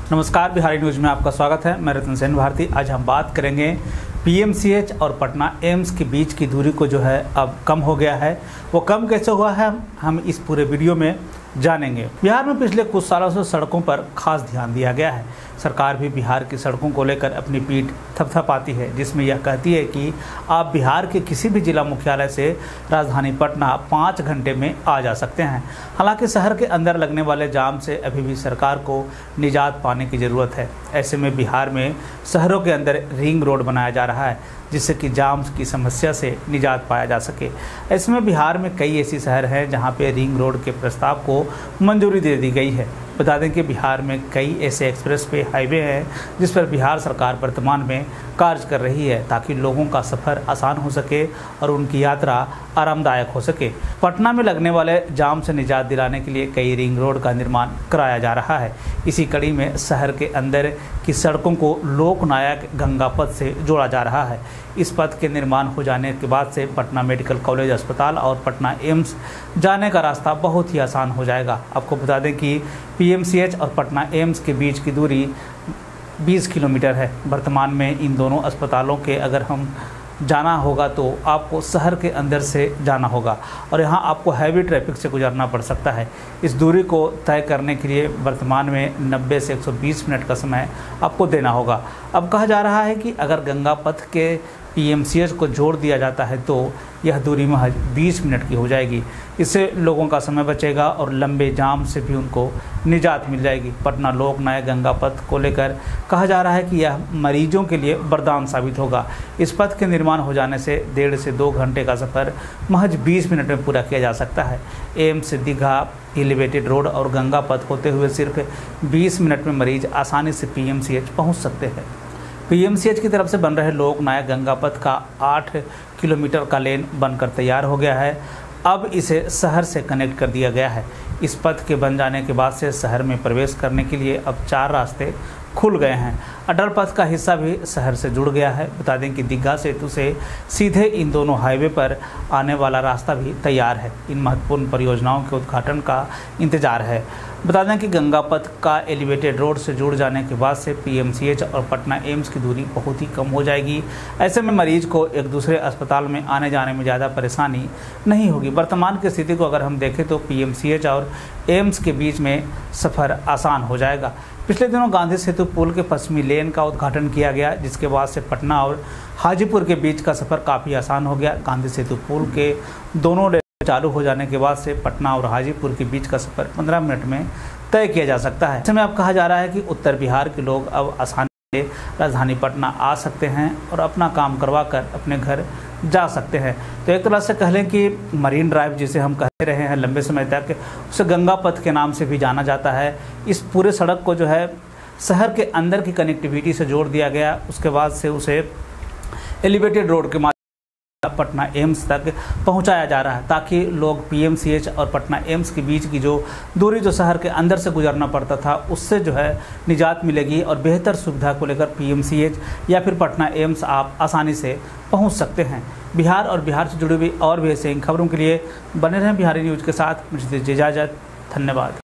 नमस्कार, बिहारी न्यूज में आपका स्वागत है। मैं रतन सेन भारती। आज हम बात करेंगे पीएमसीएच और पटना एम्स के बीच की दूरी को जो है अब कम हो गया है। वो कम कैसे हुआ है हम इस पूरे वीडियो में जानेंगे। बिहार में पिछले कुछ सालों से सड़कों पर खास ध्यान दिया गया है। सरकार भी बिहार की सड़कों को लेकर अपनी पीठ थपथपाती है, जिसमें यह कहती है कि आप बिहार के किसी भी जिला मुख्यालय से राजधानी पटना 5 घंटे में आ जा सकते हैं। हालांकि शहर के अंदर लगने वाले जाम से अभी भी सरकार को निजात पाने की ज़रूरत है। ऐसे में बिहार में शहरों के अंदर रिंग रोड बनाया जा रहा है, जिससे कि जाम की समस्या से निजात पाया जा सके। ऐसे में बिहार में कई ऐसी शहर हैं जहां पे रिंग रोड के प्रस्ताव को मंजूरी दे दी गई है। बता दें कि बिहार में कई ऐसे एक्सप्रेस वे हाईवे हैं जिस पर बिहार सरकार वर्तमान में कार्य कर रही है, ताकि लोगों का सफ़र आसान हो सके और उनकी यात्रा आरामदायक हो सके। पटना में लगने वाले जाम से निजात दिलाने के लिए कई रिंग रोड का निर्माण कराया जा रहा है। इसी कड़ी में शहर के अंदर की सड़कों को लोकनायक गंगा पथ से जोड़ा जा रहा है। इस पथ के निर्माण हो जाने के बाद से पटना मेडिकल कॉलेज अस्पताल और पटना एम्स जाने का रास्ता बहुत ही आसान हो जाएगा। आपको बता दें कि पीएमसीएच और पटना एम्स के बीच की दूरी 20 किलोमीटर है। वर्तमान में इन दोनों अस्पतालों के अगर हम जाना होगा तो आपको शहर के अंदर से जाना होगा और यहाँ आपको हैवी ट्रैफिक से गुजरना पड़ सकता है। इस दूरी को तय करने के लिए वर्तमान में 90 से 120 मिनट का समय आपको देना होगा। अब कहा जा रहा है कि अगर गंगा पथ के पीएमसीएच को जोड़ दिया जाता है तो यह दूरी महज 20 मिनट की हो जाएगी। इससे लोगों का समय बचेगा और लंबे जाम से भी उनको निजात मिल जाएगी। पटना लोकनायक गंगा पथ को लेकर कहा जा रहा है कि यह मरीजों के लिए वरदान साबित होगा। इस पथ के निर्माण हो जाने से 1.5 से 2 घंटे का सफ़र महज 20 मिनट में पूरा किया जा सकता है। एम्स से दीघा एलिवेटेड रोड और गंगा पथ होते हुए सिर्फ 20 मिनट में मरीज आसानी से पीएमसीएच पहुँच सकते हैं। पीएमसीएच की तरफ से बन रहे लोकनायक गंगा पथ का 8 किलोमीटर का लेन बनकर तैयार हो गया है। अब इसे शहर से कनेक्ट कर दिया गया है। इस पथ के बन जाने के बाद से शहर में प्रवेश करने के लिए अब 4 रास्ते खुल गए हैं। अटल पथ का हिस्सा भी शहर से जुड़ गया है। बता दें कि दीघा सेतु से सीधे इन दोनों हाईवे पर आने वाला रास्ता भी तैयार है। इन महत्वपूर्ण परियोजनाओं के उद्घाटन का इंतजार है। बता दें कि गंगा पथ का एलिवेटेड रोड से जुड़ जाने के बाद से पीएमसीएच और पटना एम्स की दूरी बहुत ही कम हो जाएगी। ऐसे में मरीज को एक दूसरे अस्पताल में आने जाने में ज़्यादा परेशानी नहीं होगी। वर्तमान की स्थिति को अगर हम देखें तो पीएमसीएच और एम्स के बीच में सफ़र आसान हो जाएगा। पिछले दिनों गांधी सेतु पुल के पश्चिमी लेन का उद्घाटन किया गया, जिसके बाद से पटना और हाजीपुर के बीच का सफ़र काफ़ी आसान हो गया। गांधी सेतु पुल के दोनों चालू हो जाने के बाद से पटना और हाजीपुर के बीच का सफ़र 15 मिनट में तय किया जा सकता है। ऐसे में अब कहा जा रहा है कि उत्तर बिहार के लोग अब आसानी से राजधानी पटना आ सकते हैं और अपना काम करवा कर अपने घर जा सकते हैं। तो एक तरह से कह लें कि मरीन ड्राइव जिसे हम कहते रहे हैं लंबे समय तक, उसे गंगा पथ के नाम से भी जाना जाता है। इस पूरे सड़क को जो है शहर के अंदर की कनेक्टिविटी से जोड़ दिया गया। उसके बाद से उसे एलिवेटेड रोड के माध्यम पटना एम्स तक पहुंचाया जा रहा है, ताकि लोग पीएमसीएच और पटना एम्स के बीच की जो दूरी जो शहर के अंदर से गुजरना पड़ता था उससे जो है निजात मिलेगी और बेहतर सुविधा को लेकर पीएमसीएच या फिर पटना एम्स आप आसानी से पहुंच सकते हैं। बिहार और बिहार से जुड़ी हुई और भी ऐसे खबरों के लिए बने रहें बिहारी न्यूज़ के साथ। मुझे दीजिए इजाज़त। धन्यवाद।